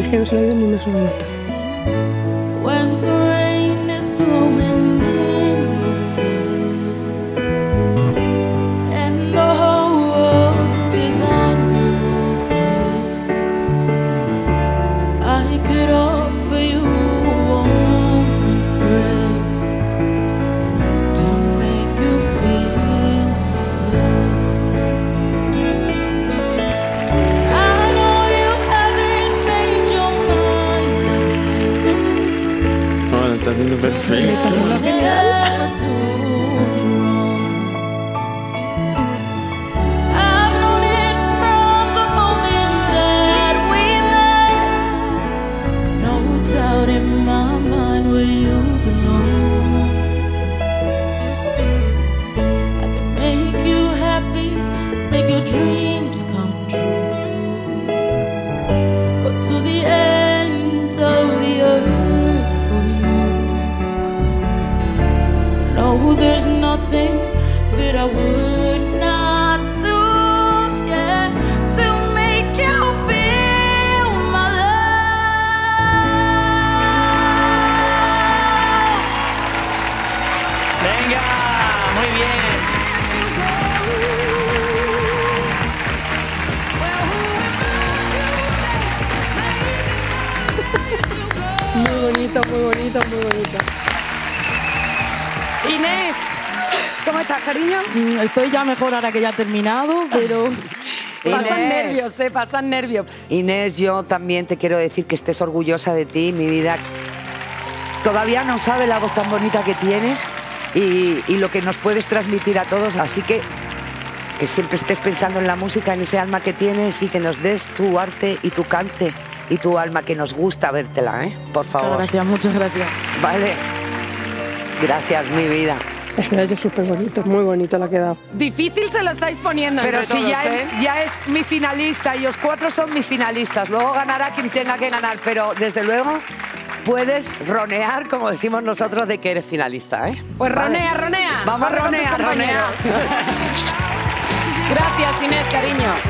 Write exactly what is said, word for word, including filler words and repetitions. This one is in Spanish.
es que no se le ha ido ni una sola nota. When the rain is blowing in your face and the whole world is on your case, I could offer you a warm embrace to make you feel my love. I know you haven't made your mind up. No, lo está haciendo perfecto. Never to you wrong. I've known it from the moment that we met. No doubt in my mind where you belong. I can make you happy, make your dreams come true. Go to the end of the earth for you. No, there's nothing that I would not do, yeah, to make you feel my love. Venga, muy bien. Muy bonito, muy bonito, muy bonito. Inés, ¿cómo estás, cariño? Mm, Estoy ya mejor ahora que ya ha terminado, pero... Pasan Inés. nervios, eh, pasan nervios. Inés, yo también te quiero decir que estés orgullosa de ti, mi vida. Todavía no sabe la voz tan bonita que tienes y, y lo que nos puedes transmitir a todos, así que que siempre estés pensando en la música, en ese alma que tienes y que nos des tu arte y tu cante y tu alma, que nos gusta vértela, ¿eh? Por favor. Muchas gracias, muchas gracias. Vale. Gracias, mi vida. Es que lo ha hecho súper bonito, muy bonito le ha quedado. Difícil se lo estáis poniendo Pero entre si todos, ya, ¿eh? es, ya es mi finalista y los cuatro son mis finalistas. Luego ganará quien tenga que ganar, pero desde luego puedes ronear, como decimos nosotros, de que eres finalista, ¿eh? Pues Vale. ronea, ronea. Vamos a Corre con tus ronear, ronear. compañeros. Gracias, Inés, cariño.